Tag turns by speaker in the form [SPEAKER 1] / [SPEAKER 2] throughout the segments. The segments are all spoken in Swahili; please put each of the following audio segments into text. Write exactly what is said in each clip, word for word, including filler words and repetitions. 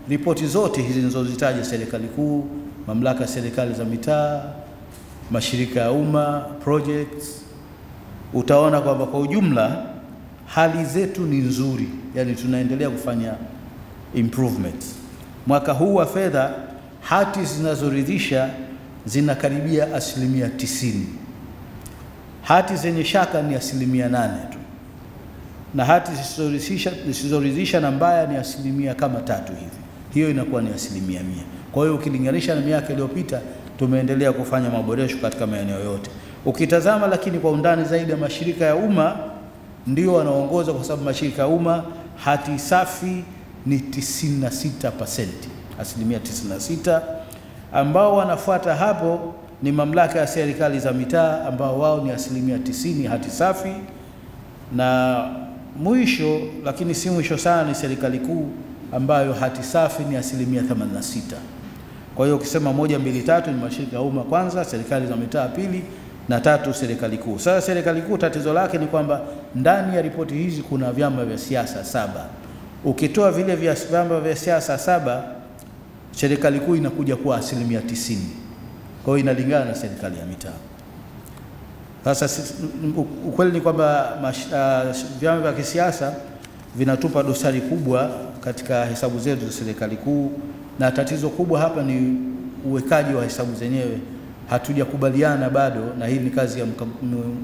[SPEAKER 1] ripoti zote hizi nilizozitaja, serikali kuu, mamlaka ya serikali za mitaa, mashirika ya umma, projects, utaona kwamba kwa ujumla hali zetu ni nzuri, yani tunaendelea kufanya improvements. Mwaka huu wa fedha hati zinazoridhisha zinakaribia asilimia tisini. Hati zenye shaka ni asilimia nane tu, na hati zisizoridhisha na mbaya ni asilimia kama tatu hivi. Hiyo inakuwa ni asilimia mia. Kwa hiyo ukilinganisha na miaka iliyopita, tumeendelea kufanya maboresho katika maeneo yote. Ukitazama lakini kwa undani zaidi, ya mashirika ya umma ndio wanaongoza, kwa sababu mashirika ya umma hati safi ni tisini na sita percent, asilimia tisini na sita. Ambao wanafuata hapo ni mamlaka ya serikali za mitaa, ambao wao ni asilimia tisini hati safi, na mwisho lakini si mwisho sana ni serikali kuu, ambayo hati safi ni asilimia themanini na sita. Kwa hiyo ukisema moja mbili tatu ni mashirika ya umma kwanza, serikali za mitaa pili, na tatu serikali kuu. Sasa serikali kuu tatizo lake ni kwamba ndani ya ripoti hizi kuna vyama vya siasa saba. Ukitoa vile vya vyama vya siasa saba, serikali kuu inakuja kuwa asilimia tisini. Kwa hiyo inalingana na serikali ya mitaa. Sasa ukweli ni kwamba uh, vyama vya kisiasa vinatupa dosari kubwa katika hesabu zetu za serikali kuu, na tatizo kubwa hapa ni uwekaji wa hesabu zenyewe. Hatujakubaliana bado, na hii ni kazi ya,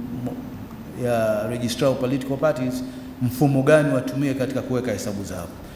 [SPEAKER 1] ya Registrar of Political Parties, mfumo gani watumie katika kuweka hesabu zao.